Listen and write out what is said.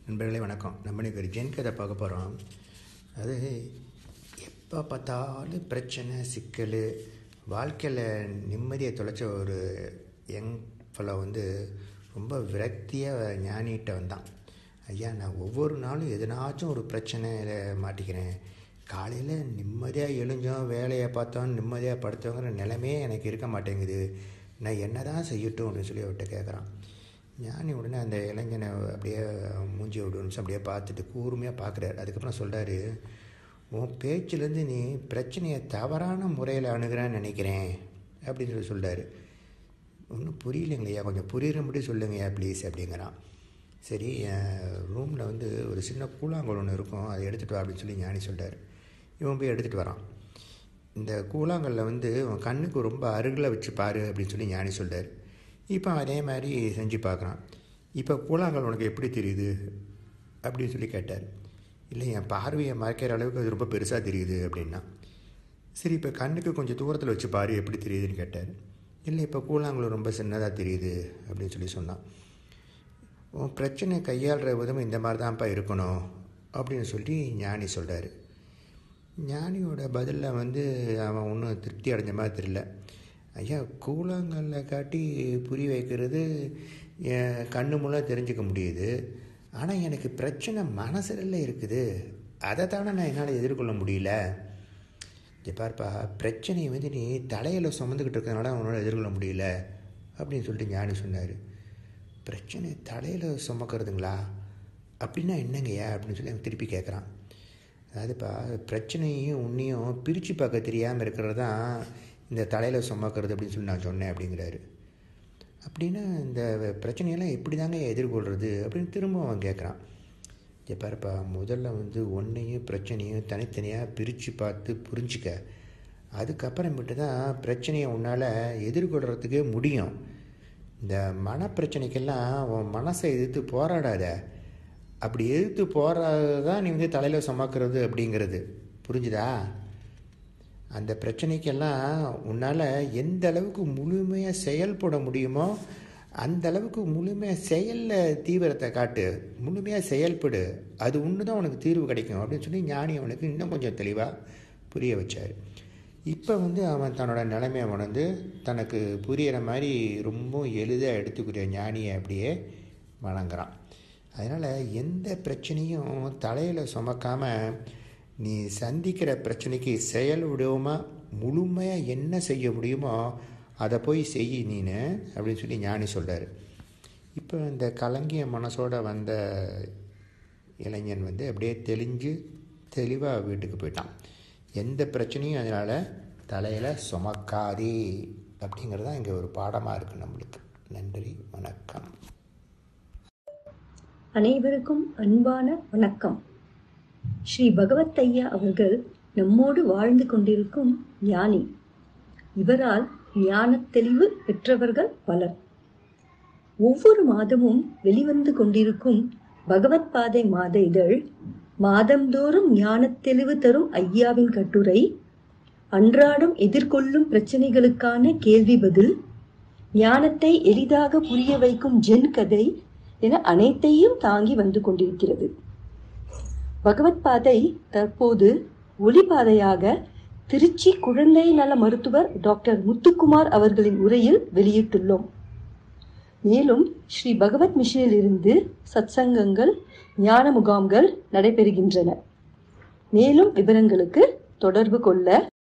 நண்பர்களே வணக்கம். நம்ம இன்னைக்கு ஒரு ஜென் கதை பார்க்க போகிறோம். அது எப்போ பார்த்தாலும் பிரச்சனை, சிக்கல், வாழ்க்கையில் நிம்மதியை தொலைச்ச ஒரு யங் ஃபெல்லோ ரொம்ப விரக்தியாக ஞானிகிட்ட வந்தான். ஐயா, நான் ஒவ்வொரு நாளும் எதனாச்சும் ஒரு பிரச்சனையில் மாட்டிக்கிறேன். காலையில் நிம்மதியாக எழுஞ்சோம், வேலையை பார்த்தோம், நிம்மதியாக படுத்தோங்கிற நிலைமையே எனக்கு இருக்க மாட்டேங்குது. நான் என்ன தான் செய்யட்டும் அப்படின்னு சொல்லி அவர்கிட்ட கேட்குறான். ஞானி உடனே அந்த இளைஞனை அப்படியே மூஞ்சி ஒரு நிமிஷம் அப்படியே பார்த்துட்டு கூர்மையாக பார்க்குறாரு. அதுக்கப்புறம் சொல்கிறாரு, உன் பேச்சிலேருந்து நீ பிரச்சனையை தவறான முறையில் அணுகிறான்னு நினைக்கிறேன் அப்படின்னு சொல்கிறாரு. ஒன்றும் புரியலைங்களையா, கொஞ்சம் புரியுற மட்டும் சொல்லுங்கய்யா ப்ளீஸ் அப்படிங்கிறான். சரி, ரூமில் ஒரு சின்ன கூழாங்கல் ஒன்று இருக்கும், அதை எடுத்துகிட்டு வா அப்படின்னு சொல்லி ஞானி சொல்கிறார். இவன் போய் எடுத்துகிட்டு வரான். இந்த கூழாங்கல்ல உன் கண்ணுக்கு ரொம்ப அருகில் வச்சு பாரு அப்படின்னு சொல்லி ஞானி சொல்கிறார். இப்போ அதே மாதிரி செஞ்சு பார்க்குறான். இப்போ கூழாங்கல் உனக்கு எப்படி தெரியுது அப்படின்னு சொல்லி கேட்டார். இல்லை, என் பார்வையை மறைக்கிற அளவுக்கு அது ரொம்ப பெருசாக தெரியுது அப்படின்னா. சரி, இப்போ கண்ணுக்கு கொஞ்சம் தூரத்தில் வச்சு பாரு எப்படி தெரியுதுன்னு கேட்டார். இல்லை, இப்போ கூழாங்கல் ரொம்ப சின்னதாக தெரியுது அப்படின்னு சொல்லி சொன்னான். உன் பிரச்சனை கையாளுற விதம் இந்த மாதிரி தான்ப்பா இருக்கணும் அப்படின்னு சொல்லி ஞானி சொல்கிறார். ஞானியோட பதிலில் அவன் ஒன்றும் திருப்தி அடைஞ்ச மாதிரி தெரியல. ஐயா, கூழாங்கல்ல காட்டி புரிய வைக்கிறது என் கண்ணு மூலம் தெரிஞ்சுக்க முடியுது. ஆனால் எனக்கு பிரச்சனை மனசில் இருக்குது. அதை தானே நான் என்னால் எதிர்கொள்ள முடியல. பார்ப்பா, பிரச்சனையை நீ தலையில் சுமந்துக்கிட்டு இருக்கிறதுனால உன்னால் எதிர்கொள்ள முடியல அப்படின்னு சொல்லிட்டு ஞானி சொன்னார். பிரச்சனை தலையில் சுமக்கிறதுங்களா? அப்படின்னா என்னங்கய்யா அப்படின்னு சொல்லி அவன் திருப்பி கேட்குறான். அதாவதுப்பா, பிரச்சனையும் உன்னையும் பிரித்து பார்க்க தெரியாமல் இருக்கிறது தான் இந்த தலையில் சுமக்கிறது அப்படின்னு சொல்லி நான் சொன்னேன் அப்படிங்கிறாரு. அப்படின்னா இந்த பிரச்சனையெல்லாம் எப்படி தாங்க எதிர்கொள்கிறது அப்படின்னு திரும்ப அவன் கேட்குறான். பாருப்பா, முதல்ல ஒன்றையும் பிரச்சனையும் தனித்தனியாக பிரித்து பார்த்து புரிஞ்சிக்க. அதுக்கப்புறமேட்டு தான் பிரச்சனையை உன்னால் எதிர்கொள்கிறதுக்கே முடியும். இந்த மனப்பிரச்சனைக்கெல்லாம் உன் மனசை எதிர்த்து போராடாத. அப்படி எதிர்த்து போராடுறது தான் நீ தலையில் சுமக்கிறது அப்படிங்கிறது புரிஞ்சுதா? அந்த பிரச்சனைக்கெல்லாம் உன்னால் எந்த அளவுக்கு முழுமையாக செயல்பட முடியுமோ அந்த அளவுக்கு முழுமையாக செயலில் தீவிரத்தை காட்டு, முழுமையாக செயல்படு. அது ஒன்று தான் உனக்கு தீர்வு கிடைக்கும் அப்படின்னு சொல்லி ஞானி அவனுக்கு இன்னும் கொஞ்சம் தெளிவாக புரிய வச்சார். இப்போ அவன் தன்னோட நிலைமையை தனக்கு புரிகிற மாதிரி ரொம்ப எளிதாக எடுத்துக்கிற ஞானியை அப்படியே வணங்குறான். அதனால் எந்த பிரச்சனையும் தலையில் சுமக்காமல் நீ சந்திக்கிற பிரச்சனைக்கு செயல் விடாமல் முழுமையாக என்ன செய்ய முடியுமோ அதை போய் செய் நீனு அப்படின்னு சொல்லி ஞானி சொல்கிறார். இப்போ இந்த கலங்கிய மனசோடு வந்த இளைஞன் அப்படியே தெளிஞ்சு தெளிவாக வீட்டுக்கு போயிட்டான். எந்த பிரச்சனையும் அதனால் தலையில் சுமக்காதே அப்படிங்கிறது தான் இங்கே ஒரு பாடமாக இருக்குது நம்மளுக்கு. நன்றி, வணக்கம். அனைவருக்கும் அன்பான வணக்கம். ஸ்ரீ பகவத் ஐயா அவர்கள் நம்மோடு வாழ்ந்து கொண்டிருக்கும் ஞானி. இவரால் ஞான தெளிவு பெற்றவர்கள் பலர். ஒவ்வொரு மாதமும் வெளிவந்து கொண்டிருக்கும் பகவத் பாதை மாத இதழ், மாதந்தோறும் ஞான தெளிவு தரும் ஐயாவின் கட்டுரை, அன்றாடம் எதிர்கொள்ளும் பிரச்சனைகளுக்கான கேள்வி பதில், ஞானத்தை எளிதாக புரிய வைக்கும் ஜென் கதை என அனைத்தையும் தாங்கி வந்து கொண்டிருக்கிறது. பகவத் பாதை தற்போது ஒளிபாதையாக திருச்சி குழந்தை நல மருத்துவர் டாக்டர் முத்துக்குமார் அவர்களின் உரையில் வெளியிட்டுள்ளோம். மேலும் ஸ்ரீ பகவத் மிஷனில் இருந்து சத்சங்கங்கள், ஞான முகாம்கள் நடைபெறுகின்றன. மேலும் விவரங்களுக்கு தொடர்பு கொள்ள